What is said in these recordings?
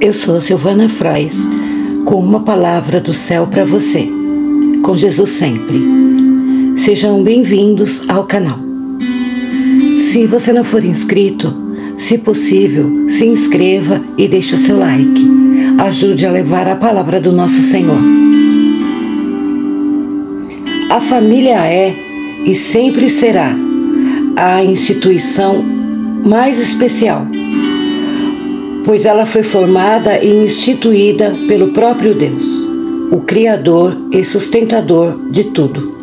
Eu sou a Silvana Frois, com uma palavra do céu para você, com Jesus sempre. Sejam bem-vindos ao canal. Se você não for inscrito, se possível, se inscreva e deixe o seu like. Ajude a levar a palavra do nosso Senhor. A família é e sempre será a instituição mais especial, pois ela foi formada e instituída pelo próprio Deus, o Criador e sustentador de tudo.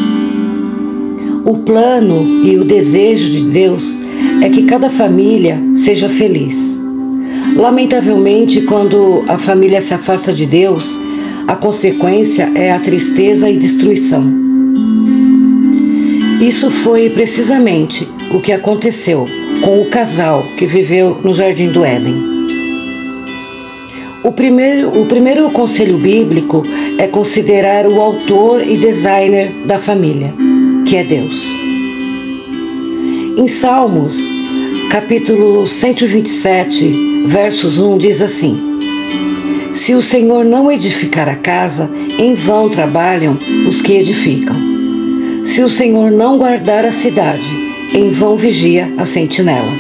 O plano e o desejo de Deus é que cada família seja feliz. Lamentavelmente, quando a família se afasta de Deus, a consequência é a tristeza e destruição. Isso foi precisamente o que aconteceu com o casal que viveu no Jardim do Éden. O primeiro conselho bíblico é considerar o autor e designer da família, que é Deus. Em Salmos, capítulo 127, versos 1, diz assim: Se o Senhor não edificar a casa, em vão trabalham os que edificam. Se o Senhor não guardar a cidade, em vão vigia a sentinela.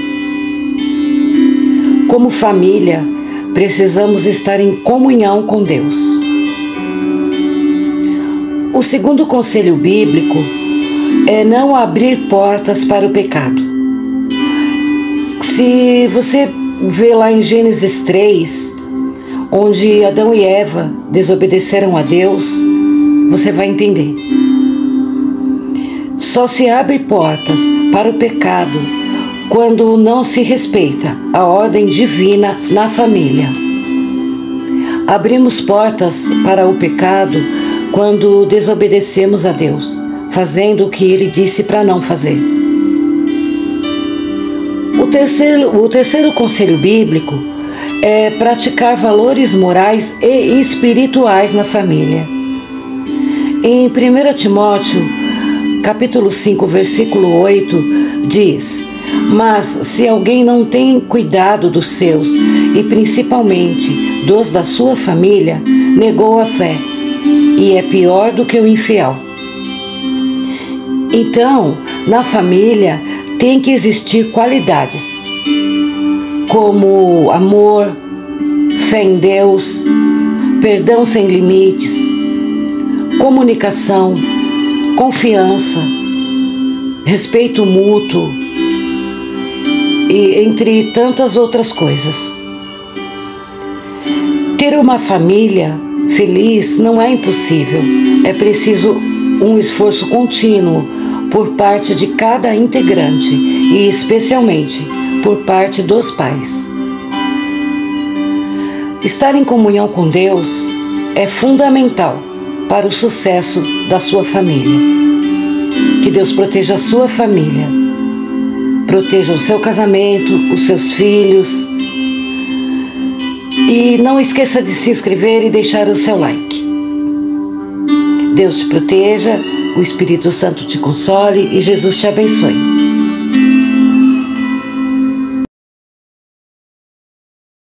Como família, precisamos estar em comunhão com Deus. O segundo conselho bíblico é não abrir portas para o pecado. Se você vê lá em Gênesis 3, onde Adão e Eva desobedeceram a Deus, você vai entender. Só se abre portas para o pecado quando não se respeita a ordem divina na família. Abrimos portas para o pecado quando desobedecemos a Deus, fazendo o que Ele disse para não fazer. O terceiro conselho bíblico é praticar valores morais e espirituais na família. Em 1 Timóteo, capítulo 5, versículo 8, diz: Mas se alguém não tem cuidado dos seus, e principalmente dos da sua família, negou a fé, e é pior do que o infiel. Então, na família tem que existir qualidades, como amor, fé em Deus, perdão sem limites, comunicação, confiança, respeito mútuo e entre tantas outras coisas. Ter uma família feliz não é impossível, é preciso um esforço contínuo por parte de cada integrante e especialmente por parte dos pais. Estar em comunhão com Deus é fundamental para o sucesso da sua família. Que Deus proteja a sua família, proteja o seu casamento, os seus filhos. E não esqueça de se inscrever e deixar o seu like. Deus te proteja, o Espírito Santo te console e Jesus te abençoe.